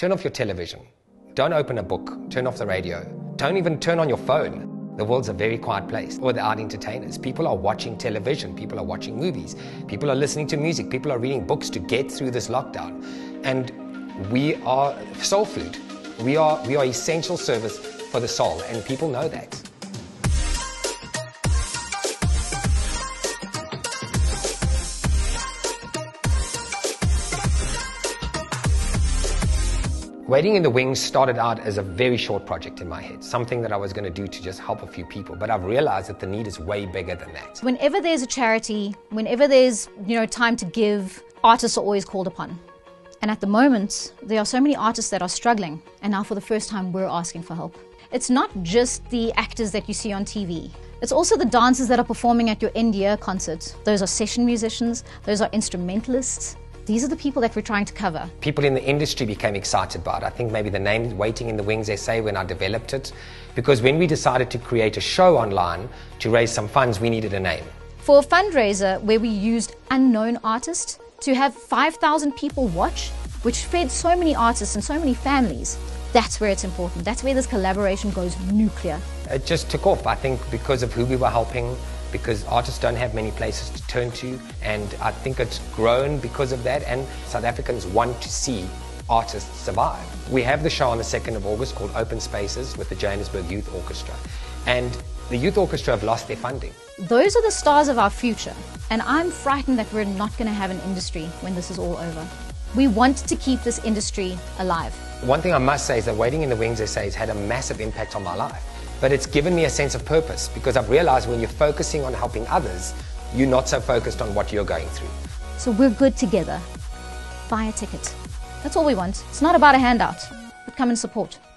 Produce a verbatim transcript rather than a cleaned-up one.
Turn off your television. Don't open a book. Turn off the radio. Don't even turn on your phone. The world's a very quiet place without entertainers. People are watching television. People are watching movies. People are listening to music. People are reading books to get through this lockdown. And we are soul food. We are, we are essential service for the soul, and people know that. Waiting in the Wings started out as a very short project in my head, something that I was going to do to just help a few people, but I've realized that the need is way bigger than that. Whenever there's a charity, whenever there's, you know, time to give, artists are always called upon. And at the moment, there are so many artists that are struggling, and now for the first time we're asking for help. It's not just the actors that you see on T V. It's also the dancers that are performing at your end-year concert. Those are session musicians, those are instrumentalists. These are the people that we're trying to cover. People in the industry became excited by it. I think maybe the name Waiting in the Wings S A when I developed it, because when we decided to create a show online to raise some funds, we needed a name. For a fundraiser where we used unknown artists, to have five thousand people watch, which fed so many artists and so many families, that's where it's important. That's where this collaboration goes nuclear. It just took off, I think, because of who we were helping, because artists don't have many places to turn to, and I think it's grown because of that, and South Africans want to see artists survive. We have the show on the second of August called Open Spaces with the Johannesburg Youth Orchestra, and the Youth Orchestra have lost their funding. Those are the stars of our future, and I'm frightened that we're not going to have an industry when this is all over. We want to keep this industry alive. One thing I must say is that Waiting in the Wings S A has had a massive impact on my life. But it's given me a sense of purpose, because I've realized when you're focusing on helping others, you're not so focused on what you're going through. So we're good together. Buy a ticket. That's all we want. It's not about a handout, but come and support.